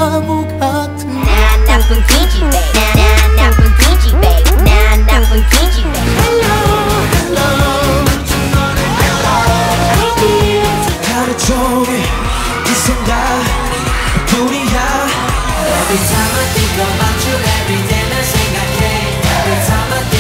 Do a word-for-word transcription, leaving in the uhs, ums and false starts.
바보 같은 난 나쁜 기지 babe 난 나쁜 기지 babe 난 나쁜 기지 babe Hello hello 하루 종일 이 생각뿐이야 Every time I think about you every day 난 생각해 Every time I think